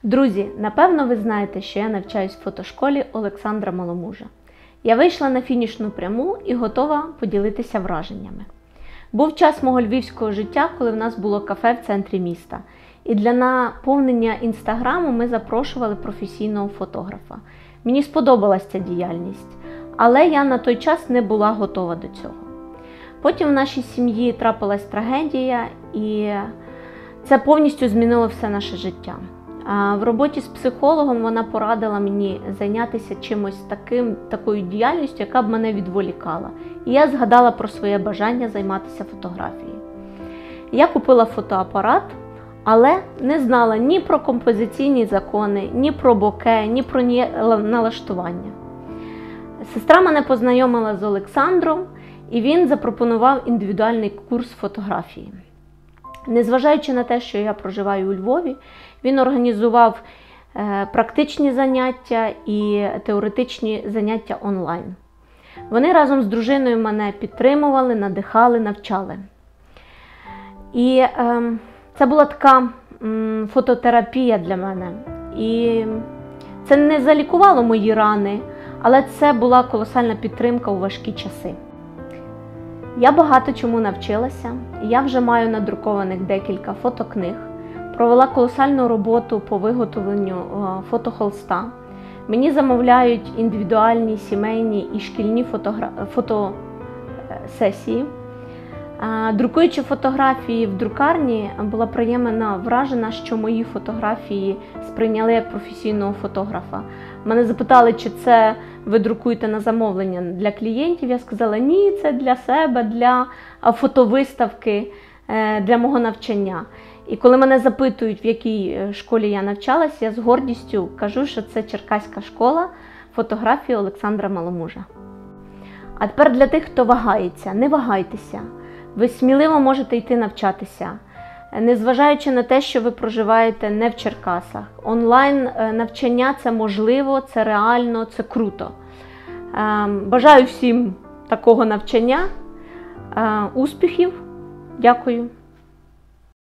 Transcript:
Друзі, напевно ви знаєте, що я навчаюсь в фотошколі Олександра Маломужа. Я вийшла на фінішну пряму і готова поділитися враженнями. Був час мого львівського життя, коли в нас було кафе в центрі міста. І для наповнення інстаграму ми запрошували професійного фотографа. Мені сподобалась ця діяльність, але я на той час не була готова до цього. Потім в нашій сім'ї трапилась трагедія, і це повністю змінило все наше життя. В роботі з психологом вона порадила мені зайнятися чимось такою діяльністю, яка б мене відволікала. І я згадала про своє бажання займатися фотографією. Я купила фотоапарат, але не знала ні про композиційні закони, ні про боке, ні про налаштування. Сестра мене познайомила з Олександром, і він запропонував індивідуальний курс фотографії. Незважаючи на те, що я проживаю у Львові, він організував практичні заняття і теоретичні заняття онлайн. Вони разом з дружиною мене підтримували, надихали, навчали. І це була така фототерапія для мене. І це не залікувало мої рани, але це була колосальна підтримка у важкі часи. Я багато чому навчилася, я вже маю надрукованих декілька фотокниг, провела колосальну роботу по виготовленню фотохолста. Мені замовляють індивідуальні, сімейні і шкільні фотосесії. Друкуючи фотографії в друкарні, була приємно вражена, що мої фотографії сприйняли як професійного фотографа. Мене запитали, чи це ви друкуєте на замовлення для клієнтів. Я сказала, ні, це для себе, для фотовиставки, для мого навчання. І коли мене запитують, в якій школі я навчалася, я з гордістю кажу, що це Черкаська школа фотографії Олександра Маломужа. А тепер для тих, хто вагається, не вагайтеся. Ви сміливо можете йти навчатися, незважаючи на те, що ви проживаєте не в Черкасах. Онлайн навчання – це можливо, це реально, це круто. Бажаю всім такого навчання, успіхів. Дякую.